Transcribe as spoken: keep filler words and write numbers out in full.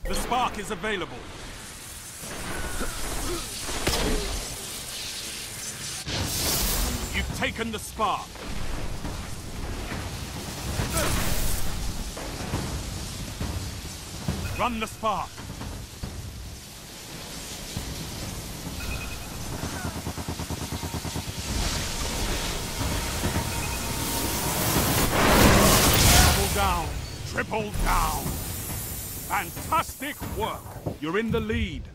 The spark is available. You've taken the spark. Run the spark. Double down. Triple down. Fantastic work. You're in the lead.